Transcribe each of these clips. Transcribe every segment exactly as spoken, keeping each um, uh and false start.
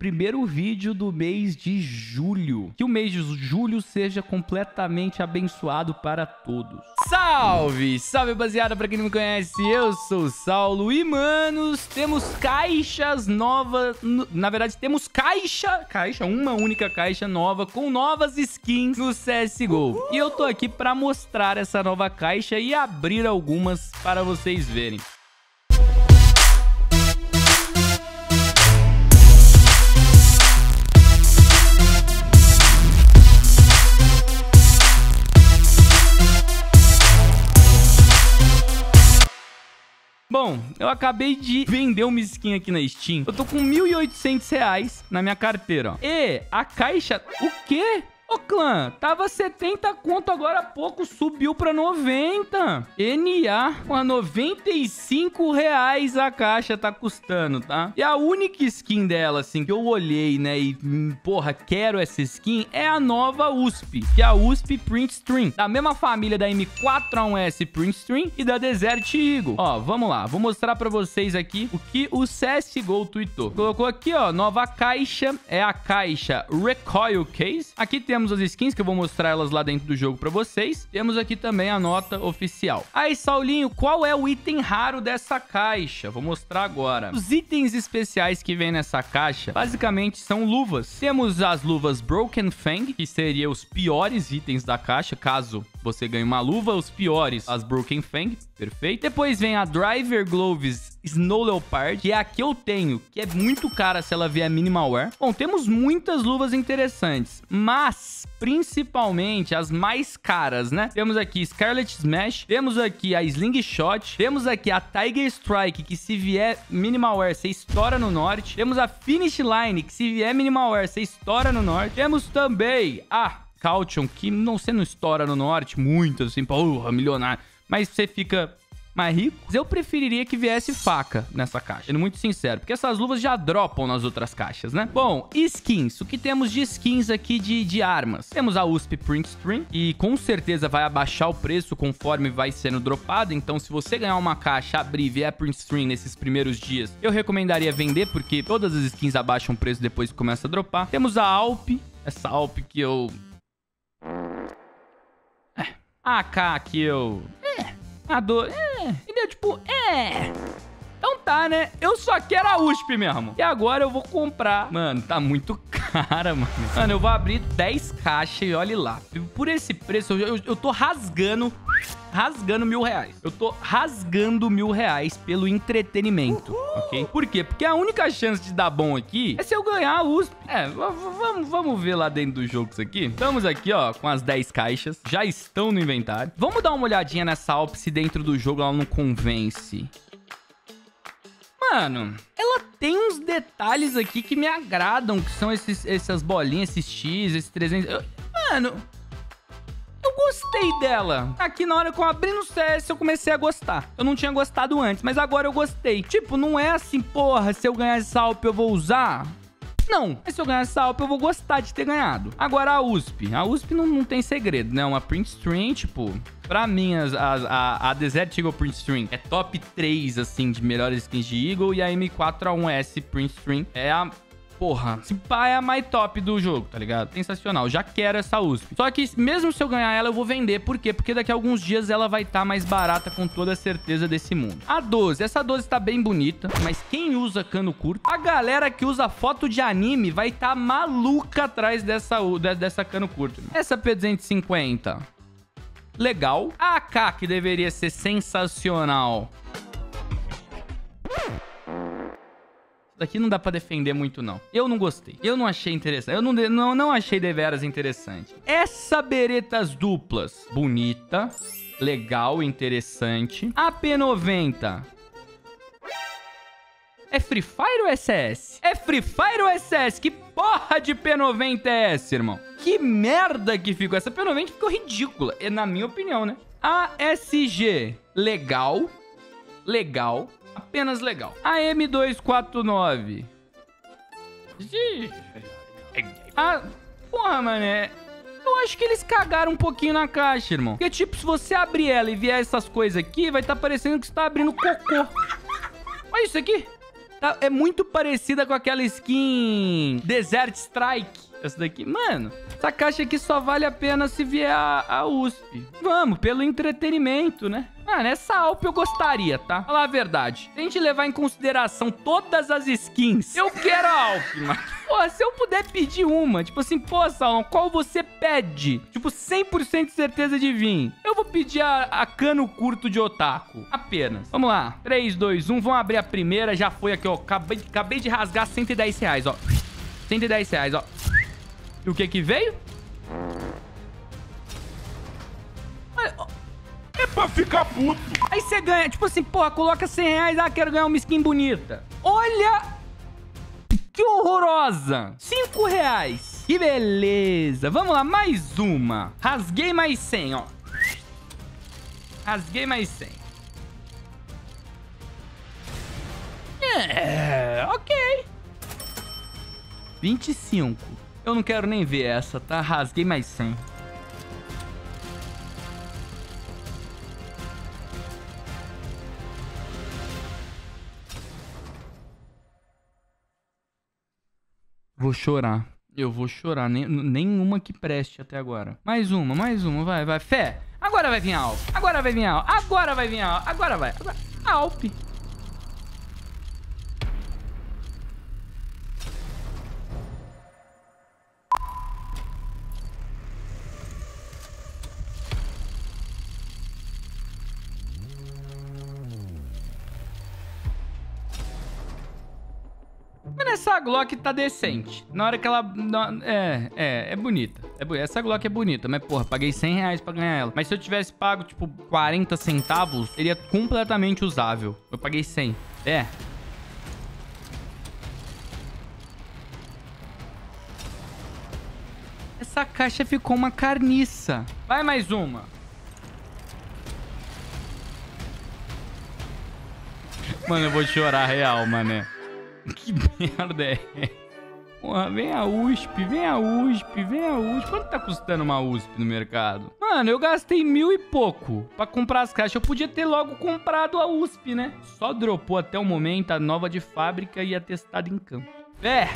primeiro vídeo do mês de julho. Que o mês de julho seja completamente abençoado para todos. Salve! Salve, rapaziada! Pra quem não me conhece, eu sou o Saulo. E, manos, temos caixas novas. Na verdade, temos caixa... Caixa, uma única caixa nova com novas skins no C S G O. E eu tô aqui pra mostrar essa nova caixa e abrir algumas para vocês verem. Bom, eu acabei de vender uma skin aqui na Steam. Eu tô com mil e oitocentos reais na minha carteira, ó. E a caixa... O quê? Ô, clã, tava setenta conto agora há pouco, subiu pra noventa. N A, com noventa e cinco reais a caixa tá custando, tá? E a única skin dela, assim, que eu olhei, né, e, porra, quero essa skin, é a nova U S P, que é a U S P Print Stream, da mesma família da M quatro A um S Print Stream e da Desert Eagle. Ó, vamos lá, vou mostrar pra vocês aqui o que o C S G O tweetou. Colocou aqui, ó, nova caixa, é a caixa Recoil Case. Aqui tem Temos as skins, que eu vou mostrar elas lá dentro do jogo pra vocês. Temos aqui também a nota oficial. Aí, Saulinho, qual é o item raro dessa caixa? Vou mostrar agora. Os itens especiais que vem nessa caixa, basicamente, são luvas. Temos as luvas Broken Fang, que seriam os piores itens da caixa, caso você ganhe uma luva. Os piores, as Broken Fang, perfeito. Depois vem a Driver Gloves Snow Leopard, que é a que eu tenho, que é muito cara se ela vier minimal wear. Bom, temos muitas luvas interessantes, mas principalmente as mais caras, né? Temos aqui Scarlet Smash, temos aqui a Slingshot, temos aqui a Tiger Strike, que se vier minimal wear, você estoura no norte. Temos a Finish Line, que se vier minimal wear, você estoura no norte. Temos também a Caution, que não, você não estoura no norte muito, assim, porra, milionário, mas você fica mais rico. Eu preferiria que viesse faca nessa caixa, sendo muito sincero, porque essas luvas já dropam nas outras caixas, né? Bom, skins. O que temos de skins aqui de, de armas? Temos a U S P Print Stream, e com certeza vai abaixar o preço conforme vai sendo dropado. Então, se você ganhar uma caixa, abrir e vier a Print Stream nesses primeiros dias, eu recomendaria vender, porque todas as skins abaixam o preço depois que começa a dropar. Temos a Alp, essa Alp que eu... É. A A K que eu... É... A dor... É... Entendeu? Tipo... É... Então tá, né? Eu só quero a U S P mesmo. E agora eu vou comprar... Mano, tá muito cara, mano. Mano, eu vou abrir dez caixas e olhe lá. Por esse preço, eu, eu, eu tô rasgando... Rasgando mil reais. Eu tô rasgando mil reais pelo entretenimento, Uhul. ok? Por quê? Porque a única chance de dar bom aqui é se eu ganhar a U S P. É, vamos, vamos ver lá dentro do jogo isso aqui. Estamos aqui, ó, com as dez caixas. Já estão no inventário. Vamos dar uma olhadinha nessa Alp se dentro do jogo ela não convence. Mano, ela tem uns detalhes aqui que me agradam, que são esses, essas bolinhas, esses X, esses trezentos... Eu, mano... Eu gostei dela. Aqui na hora que eu abri no C S, eu comecei a gostar. Eu não tinha gostado antes, mas agora eu gostei. Tipo, não é assim, porra, se eu ganhar essa Alp eu vou usar... Não, mas se eu ganhar essa Alp, eu vou gostar de ter ganhado. Agora a U S P. A U S P não, não tem segredo, né? Uma Print Stream, tipo... Pra mim, as, as, a, a Desert Eagle Print Stream é top três, assim, de melhores skins de Eagle. E a M quatro A um S Print Stream é a... Porra, esse pá é a mais top do jogo, tá ligado? Sensacional, já quero essa U S P. Só que mesmo se eu ganhar ela, eu vou vender. Por quê? Porque daqui a alguns dias ela vai estar tá mais barata, com toda a certeza desse mundo. A doze, essa doze tá bem bonita, mas quem usa cano curto? A galera que usa foto de anime vai estar tá maluca atrás dessa, dessa cano curto. Essa P duzentos e cinquenta, legal. A A K, que deveria ser sensacional. Daqui não dá pra defender muito, não. Eu não gostei. Eu não achei interessante. Eu não, não, não achei deveras interessante. Essa beretas duplas. Bonita. Legal, interessante. A P noventa. É Free Fire ou S S? É Free Fire ou S S? Que porra de P noventa é essa, irmão? Que merda que ficou. Essa P noventa ficou ridícula. É na minha opinião, né? A S G. Legal. Legal. Apenas legal. A M duzentos e quarenta e nove. Ah, porra, mané. Eu acho que eles cagaram um pouquinho na caixa, irmão. Porque, tipo, se você abrir ela e vier essas coisas aqui, vai estar parecendo que você tá abrindo cocô. Olha isso aqui. Tá, é muito parecida com aquela skin Desert Strike. Essa daqui, mano, essa caixa aqui só vale a pena se vier a, a U S P. Vamos, pelo entretenimento, né? Mano, essa Alp eu gostaria, tá? Falar a verdade. Se a gente levar em consideração todas as skins, eu quero a Alp, mano. Pô, se eu puder pedir uma, tipo assim, pô, Salão, qual você pede? Tipo, cem por cento de certeza de vir. Eu vou pedir a, a cano curto de otaku. Apenas. Vamos lá. três, dois, um. Vamos abrir a primeira. Já foi aqui, ó. Acabei, acabei de rasgar cento e dez reais, ó. cento e dez reais, ó. E o que que veio? É pra ficar puto. Aí você ganha, tipo assim, porra, coloca cem reais, ah, quero ganhar uma skin bonita. Olha que horrorosa. cinco reais. Que beleza. Vamos lá, mais uma. Rasguei mais cem, ó. Rasguei mais cem. É, ok. vinte e cinco. Eu não quero nem ver essa, tá? Rasguei mais cem. Vou chorar. Eu vou chorar. Nem, nenhuma que preste até agora. Mais uma, mais uma. Vai, vai. Fé. Agora vai vir a Alp. Agora vai vir a Alp. Agora vai vir a Alp. Agora vai. Agora. A Alp. Mano, essa Glock tá decente. Na hora que ela... É, é, é bonita. É, essa Glock é bonita, mas, porra, paguei cem reais pra ganhar ela. Mas se eu tivesse pago, tipo, quarenta centavos, seria completamente usável. Eu paguei cem. É. Essa caixa ficou uma carniça. Vai mais uma. Mano, eu vou chorar real, mané. Que merda é essa? Porra, vem a U S P, vem a U S P, vem a U S P. Quanto tá custando uma U S P no mercado? Mano, eu gastei mil e pouco pra comprar as caixas. Eu podia ter logo comprado a U S P, né? Só dropou até o momento a nova de fábrica e a testada em campo. É.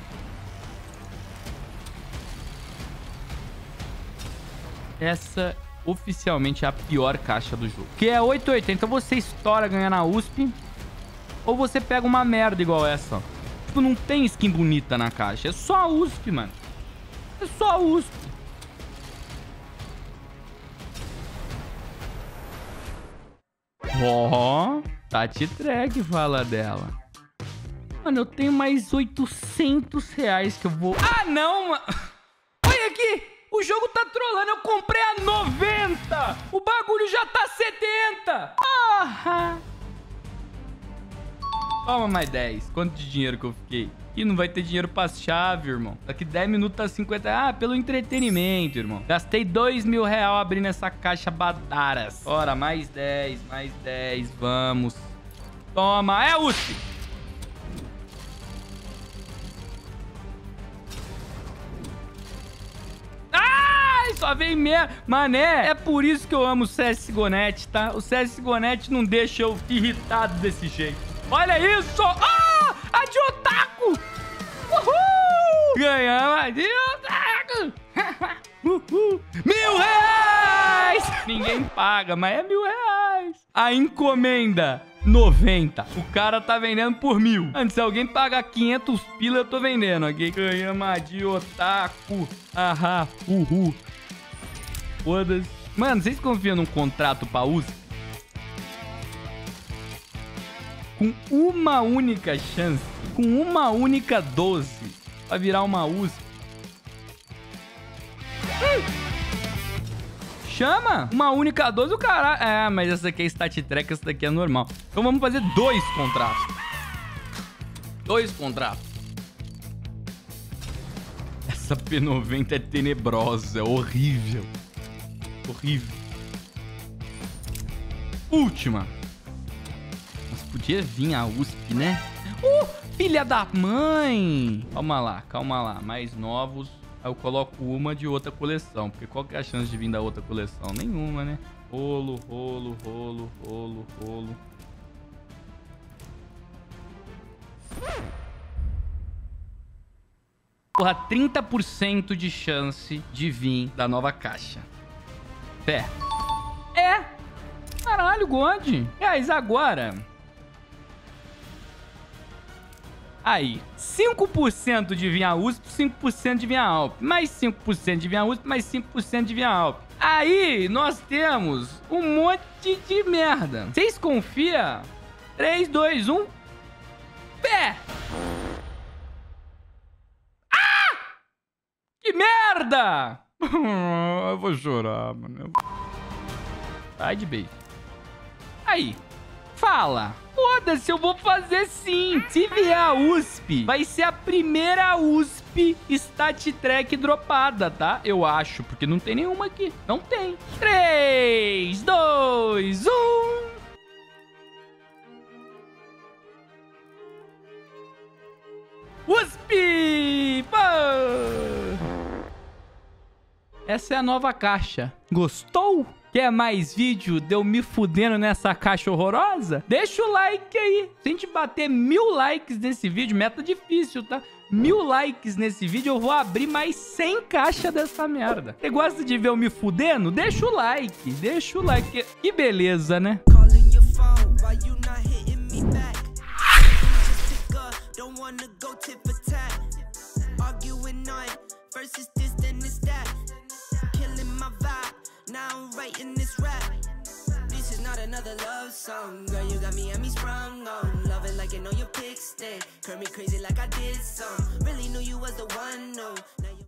Essa oficialmente é a pior caixa do jogo. Que é oito e oitenta. Você estoura ganhando a U S P. Ou você pega uma merda igual essa, ó. Tipo, não tem skin bonita na caixa. É só a U S P, mano. É só a U S P. Ó, oh, Tati Track fala dela. Mano, eu tenho mais oitocentos reais que eu vou... Ah, não, mano. Olha aqui. O jogo tá trolando. Eu comprei a noventa. O bagulho já tá setenta. Ah, toma mais dez. Quanto de dinheiro que eu fiquei? Ih, não vai ter dinheiro pra chave, irmão. Daqui dez minutos tá cinquenta. Ah, pelo entretenimento, irmão. Gastei dois mil reais abrindo essa caixa badaras. Ora, mais dez, mais dez. Vamos. Toma. É a U S P. Ai, só vem meia. Mané, é por isso que eu amo o C S G O Net, tá? O C S G O Net não deixa eu irritado desse jeito. Olha isso! Ah! A de otaku! Uhul! Ganhamos a de otaku! Uhul! Mil reais! Ninguém paga, mas é mil reais. A encomenda, noventa. O cara tá vendendo por mil. Antes, se alguém pagar quinhentos pila, eu tô vendendo aqui. Ganhamos a de otaku. Ahá, uhul. Foda-se. Mano, vocês confiam num contrato pra U S P? Com uma única chance, com uma única doze, pra virar uma U S P. Hum. Chama! Uma única doze, o caralho. É, mas essa aqui é stat track, essa daqui é normal. Então vamos fazer dois contratos. Dois contratos. Essa P noventa é tenebrosa, é horrível. Horrível. Última. Podia vir a U S P, né? Uh, filha da mãe! Calma lá, calma lá. Mais novos. Aí eu coloco uma de outra coleção. Porque qual que é a chance de vir da outra coleção? Nenhuma, né? Rolo, rolo, rolo, rolo, rolo. Porra, trinta por cento de chance de vir da nova caixa. Fé. É. Caralho, God. Guys, agora... Aí, cinco por cento de vir a U S P, cinco por cento de vir a Alp. Mais cinco por cento de vir a U S P, mais cinco por cento de vir a Alp. Aí, nós temos um monte de merda. Vocês confiam? três, dois, um... Pé! Ah! Que merda! Eu vou chorar, mano. Ai de beijo. Aí. Fala. Foda-se, eu vou fazer sim. Se vier a U S P, vai ser a primeira U S P Stat Track dropada, tá? Eu acho, porque não tem nenhuma aqui. Não tem. três, dois, um... U S P! Pô! Essa é a nova caixa. Gostou? Quer mais vídeo de eu me fudendo nessa caixa horrorosa? Deixa o like aí. Se a gente bater mil likes nesse vídeo, meta difícil, tá? Mil likes nesse vídeo, eu vou abrir mais cem caixas dessa merda. Você gosta de ver eu me fudendo? Deixa o like. Deixa o like. Que beleza, né? Now I'm writing this rap. This is not another love song. Girl, you got me and me sprung on. Love it like you know your pick stick. Curl me crazy like I did some. Really knew you was the one, no. Now